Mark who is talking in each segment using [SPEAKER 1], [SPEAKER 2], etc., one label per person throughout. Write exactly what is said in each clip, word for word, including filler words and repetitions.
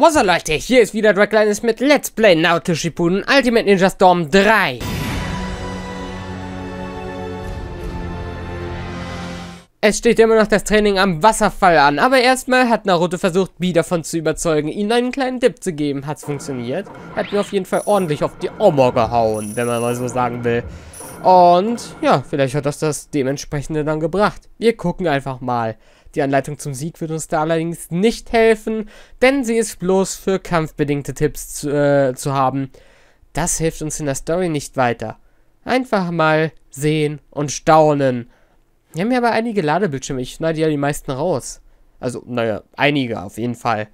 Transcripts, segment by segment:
[SPEAKER 1] Was so Leute, hier ist wieder Draglinus mit Let's Play Naruto Shippuden Ultimate Ninja Storm drei. Es steht immer noch das Training am Wasserfall an, aber erstmal hat Naruto versucht, Bee davon zu überzeugen, ihnen einen kleinen Dip zu geben. Hat's funktioniert? Hat mir auf jeden Fall ordentlich auf die Oma gehauen, wenn man mal so sagen will. Und ja, vielleicht hat das das dementsprechende dann gebracht. Wir gucken einfach mal. Die Anleitung zum Sieg wird uns da allerdings nicht helfen, denn sie ist bloß für kampfbedingte Tipps zu, äh, zu haben. Das hilft uns in der Story nicht weiter. Einfach mal sehen und staunen. Wir haben ja aber einige Ladebildschirme, ich schneide ja die meisten raus. Also, naja, einige auf jeden Fall.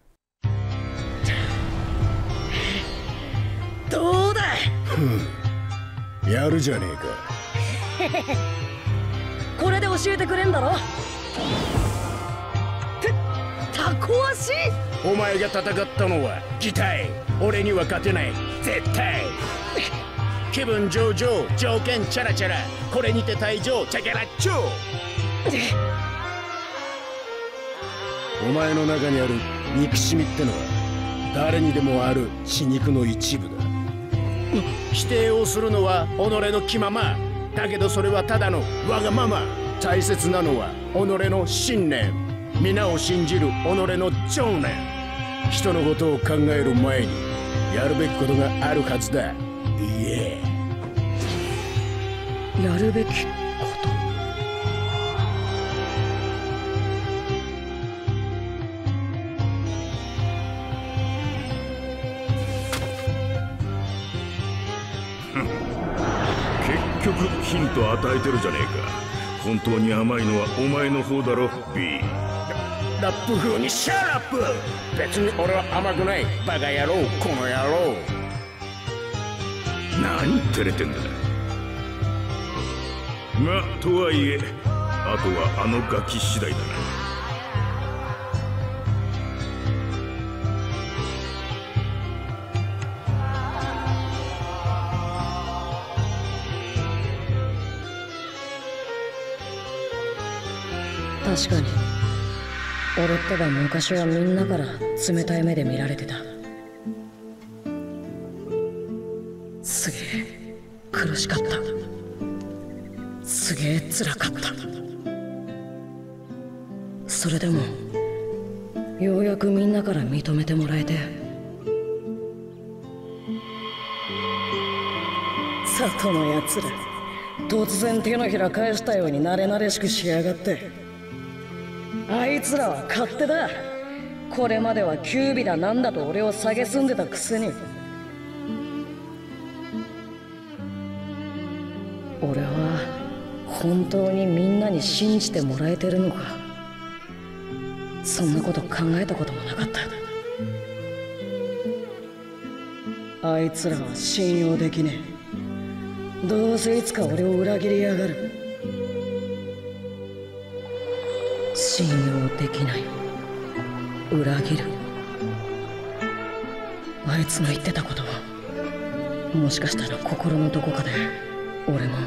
[SPEAKER 2] どうだ。
[SPEAKER 3] やるじゃねえか。
[SPEAKER 2] これで教えてくれんだろ。て、タコ足。
[SPEAKER 3] お前が戦ったのは擬態。俺には勝てない。絶対。気分上々、条件チャラチャラ。これにて退場、チャキャラッチョ。お前の中にある憎しみってのは誰にでもある血肉の一部だ。否定をするのは己の気まま。だけどそれはただのわがまま。大切なのは己の信念。皆を信じる己の情念。人のことを考える前にやるべきことがあるはずだ。いえ。
[SPEAKER 2] やるべきこと。
[SPEAKER 4] 結局ヒント与えてるじゃねえか。本当に甘いのはお前の方だろ、B。
[SPEAKER 3] ラップ風にシャーラップ。別に俺は甘くない。バカ野郎、この野郎。
[SPEAKER 4] 何照れてんだ。まあとはいえ、あとはあのガキ次第だな。
[SPEAKER 2] 確かに俺ってば昔はみんなから冷たい目で見られてた。すげえ苦しかった。すげえ辛かった。それでもようやくみんなから認めてもらえて、里のやつら突然手のひら返したように慣れ慣れしくしやがって。あいつらは勝手だ。これまではキュービだなんだと俺を蔑んでたくせに。俺は本当にみんなに信じてもらえてるのか。そんなこと考えたこともなかった。あいつらは信用できねえ。どうせいつか俺を裏切りやがる。信用できない。裏切る。あいつの言ってたことも、もしかしたら心のどこかで俺も。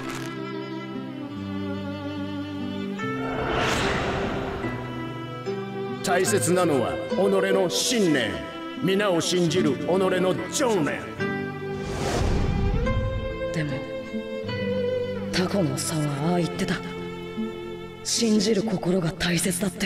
[SPEAKER 3] 大切なのは己の信念。皆を信じる己の情念。
[SPEAKER 2] でもタコの差はああ言ってた。信じる心が大切だって。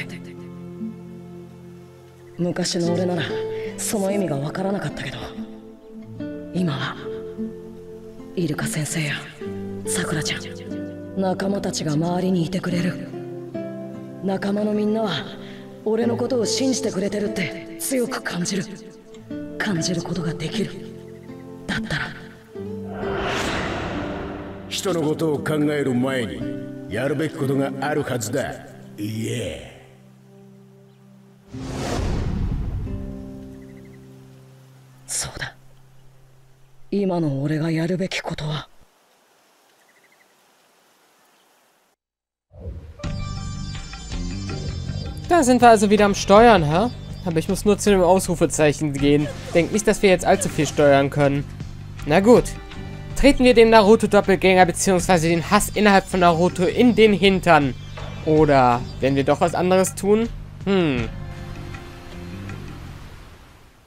[SPEAKER 2] 昔の俺ならその意味がわからなかったけど、今はイルカ先生やさくらちゃん、仲間たちが周りにいてくれる。仲間のみんなは俺のことを信じてくれてるって強く感じる。感じることができる。だったら
[SPEAKER 3] 人のことを考える前にやるべきことがあるはずだ。いえ。
[SPEAKER 2] そうだ。今の俺がやるべきことは。
[SPEAKER 1] Da sind wir also wieder am Steuern, hä? Aber ich muss nur zu dem Ausrufezeichen gehen. Denkt nicht, dass wir jetzt allzu viel steuern können. Na gut. Treten wir dem Naruto-Doppelgänger bzw. den Hass innerhalb von Naruto in den Hintern. Oder werden wir doch was anderes tun? Hm.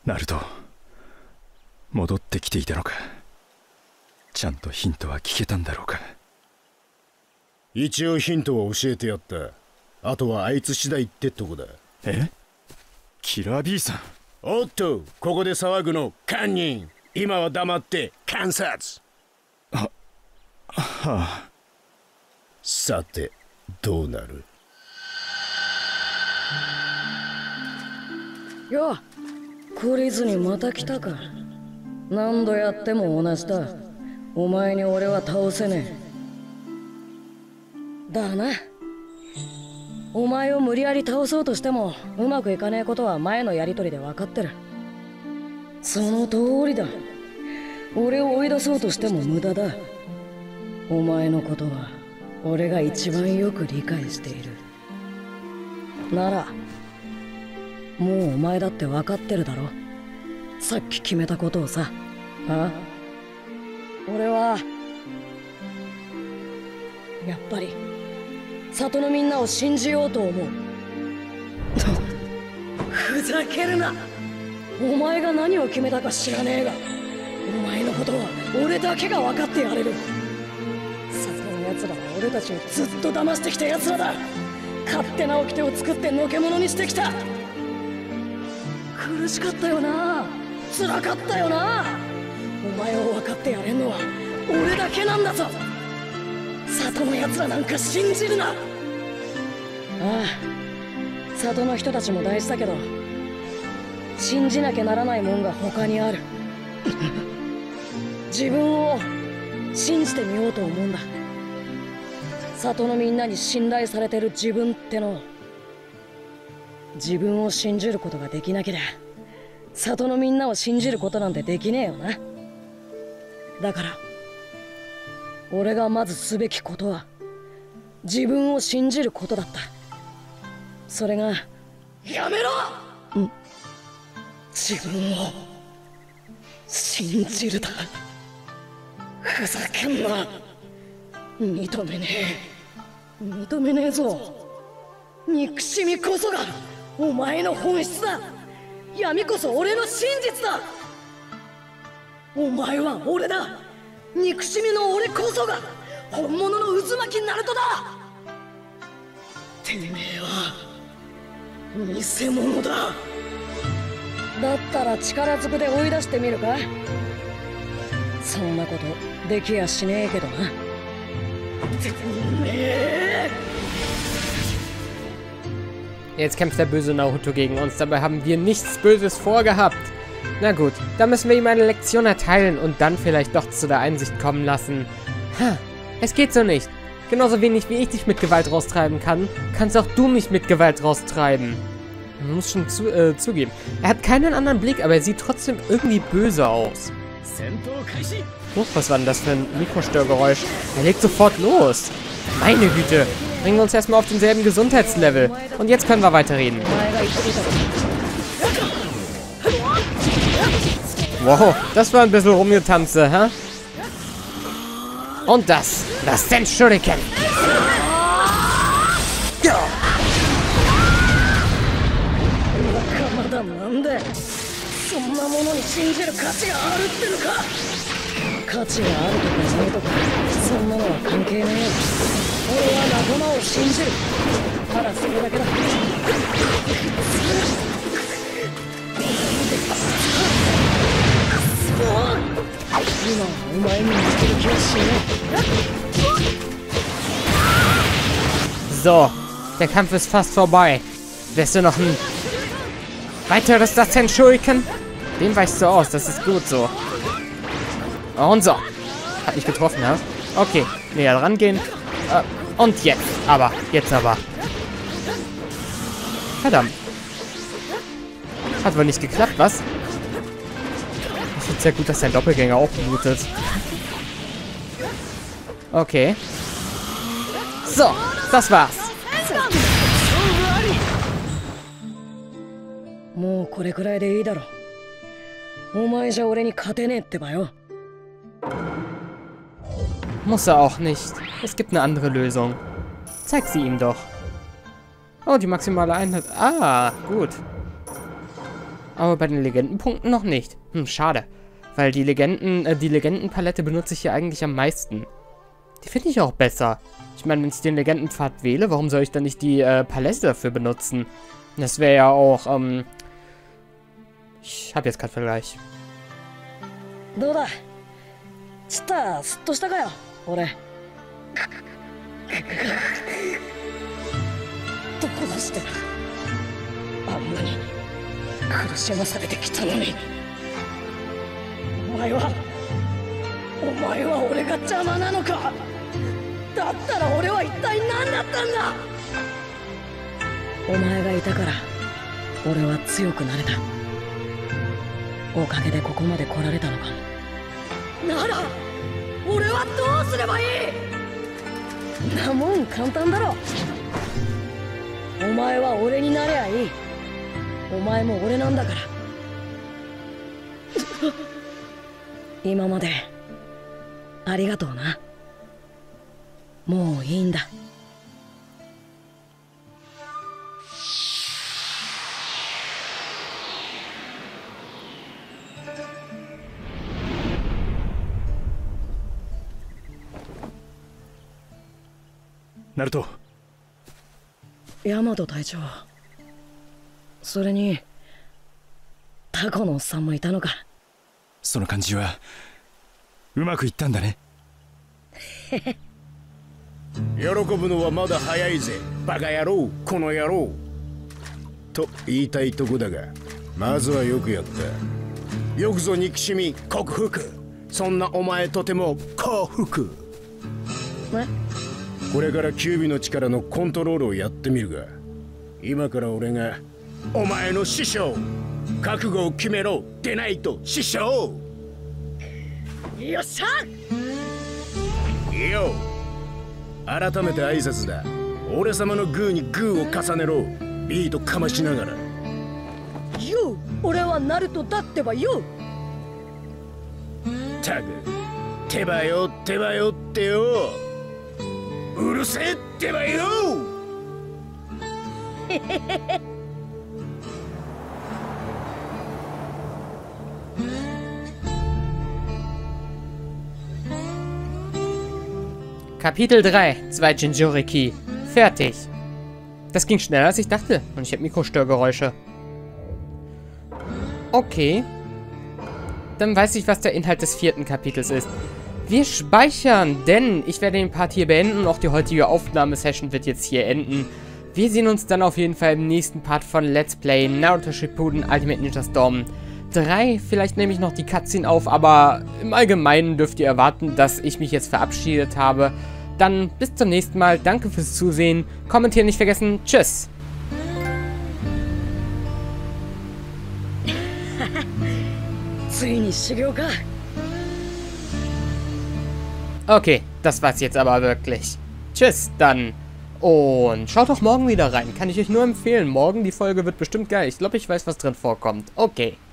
[SPEAKER 5] ナルト、戻ってきていたのか。ちゃんとヒントは聞けたんだろうか。
[SPEAKER 3] 一応ヒントは教えてやった。あとはあいつ次第ってとこだ。
[SPEAKER 5] え？キラー B さん。
[SPEAKER 3] おっと、ここで騒ぐの堪忍。今は黙って観察。
[SPEAKER 5] は、はあ。
[SPEAKER 3] さて、どうなる？
[SPEAKER 2] よっ、懲りずにまた来たか。何度やっても同じだ。お前に俺は倒せねえ。だな。お前を無理やり倒そうとしてもうまくいかねえことは前のやりとりで分かってる。その通りだ。俺を追い出そうとしても無駄だ。お前のことは俺が一番よく理解している。ならもうお前だって分かってるだろ。さっき決めたことをさ。あ？俺はやっぱり里のみんなを信じようと思う。ふざけるな。お前が何を決めたか知らねえが、お前のことは俺だけが分かってやれる。里の奴らは俺たちをずっと騙してきた奴らだ。勝手な掟を作ってのけ者にしてきた。苦しかったよな。辛かったよな。お前を分かってやれんのは俺だけなんだぞ。里の奴らなんか信じるな。ああ、里の人たちも大事だけど、信じなきゃならないもんが他にある。自分を信じてみようと思うんだ。里のみんなに信頼されてる自分ってのを。自分を信じることができなけりゃ里のみんなを信じることなんてできねえよな。だから俺がまずすべきことは自分を信じることだった。それがやめろ。ん自分を信じるだ。ふざけんな。認めねえ認めねえぞ。憎しみこそがお前の本質だ。闇こそ俺の真実だ。お前は俺だ。憎しみの俺こそが本物の渦巻きナルトだ。てめえは偽物だ。だったら力ずくで追い出してみるか。そんなことできやしねえけどな。てめえ。
[SPEAKER 1] Jetzt kämpft der böse Naruto gegen uns, dabei haben wir nichts Böses vorgehabt. Na gut, dann müssen wir ihm eine Lektion erteilen und dann vielleicht doch zu der Einsicht kommen lassen. Ha, es geht so nicht. Genauso wenig wie ich dich mit Gewalt raustreiben kann, kannst auch du mich mit Gewalt raustreiben. Man muss schon zu, äh, zugeben. Er hat keinen anderen Blick, aber er sieht trotzdem irgendwie böse aus. Oh, was war denn das für ein Mikrostörgeräusch? Er legt sofort los. Meine Güte. Bringen wir uns erstmal auf denselben Gesundheitslevel. Und jetzt können wir weiterreden. Wow, das war ein bisschen rumgetanze, hä? Und das, das Senshuriken. So, der Kampf ist fast vorbei. Willst du noch ein weiteres das Senshuriken? Den weichst du aus, das ist gut so. Und so. Hat nicht getroffen, ja? Okay, näher rangehen. Äh, und jetzt. Aber, jetzt aber. Verdammt. Hat wohl nicht geklappt, was? Ich finde es sehr gut, dass sein Doppelgänger auch blutet. Okay. So, das war's.
[SPEAKER 2] もうこれくらいでいいだろ。お前じゃ俺に勝てねえってばよ。
[SPEAKER 1] Muss er auch nicht. Es gibt eine andere Lösung. Zeig sie ihm doch. Oh, die maximale Einheit. Ah, gut. Aber bei den Legendenpunkten noch nicht. Hm, schade. Weil die Legenden, äh, die Legendenpalette benutze ich hier eigentlich am meisten. Die finde ich auch besser. Ich meine, wenn ich den Legendenpfad wähle, warum soll ich dann nicht die äh, Palette dafür benutzen? Das wäre ja auch, ähm... Ich habe jetzt gerade Vergleich.
[SPEAKER 2] どうだちったすっとしたかよ俺どうしてあんなに苦しまされてきたのにお前はお前は俺が邪魔なのかだったら俺は一体何だったんだお前がいたから俺は強くなれたおかげでここまで来られたのかなら俺はどうすればいいなもん簡単だろお前は俺になればいいお前も俺なんだから今までありがとうなもういいんだ
[SPEAKER 5] ナルト
[SPEAKER 2] ヤマト隊長それにタコのおっさんもいたのか
[SPEAKER 5] その感じはうまくいったんだね
[SPEAKER 3] 喜ぶのはまだ早いぜバカ野郎この野郎と言いたいとこだがまずはよくやったよくぞ憎しみ克服そんなお前とても幸福
[SPEAKER 2] え
[SPEAKER 3] これからキュービの力のコントロールをやってみるが今から俺がお前の師匠覚悟を決めろでないと師匠
[SPEAKER 2] よっしゃ
[SPEAKER 3] いいよ改めて挨拶だ俺様のグーにグーを重ねろビートかましながら
[SPEAKER 2] よ俺はナルトだってばよ
[SPEAKER 3] たく手ばよ手ばよってようるせえってばよ
[SPEAKER 1] Kapitel drei, zwei Jinjuriki. Fertig. Das ging schneller als ich dachte. Und ich habe Mikrostörgeräusche. Okay. Dann weiß ich, was der Inhalt des vierten Kapitels ist. Wir speichern, denn ich werde den Part hier beenden und auch die heutige Aufnahmesession wird jetzt hier enden. Wir sehen uns dann auf jeden Fall im nächsten Part von Let's Play Naruto Shippuden Ultimate Ninja Storm drei. Vielleicht nehme ich noch die Cutscene auf, aber im Allgemeinen dürft ihr erwarten, dass ich mich jetzt verabschiedet habe. Dann bis zum nächsten Mal. Danke fürs Zusehen. Kommentieren nicht vergessen. Tschüss. Okay, das war's jetzt aber wirklich. Tschüss, dann. Und schaut doch morgen wieder rein. Kann ich euch nur empfehlen. Morgen die Folge wird bestimmt geil. Ich glaube, ich weiß, was drin vorkommt. Okay.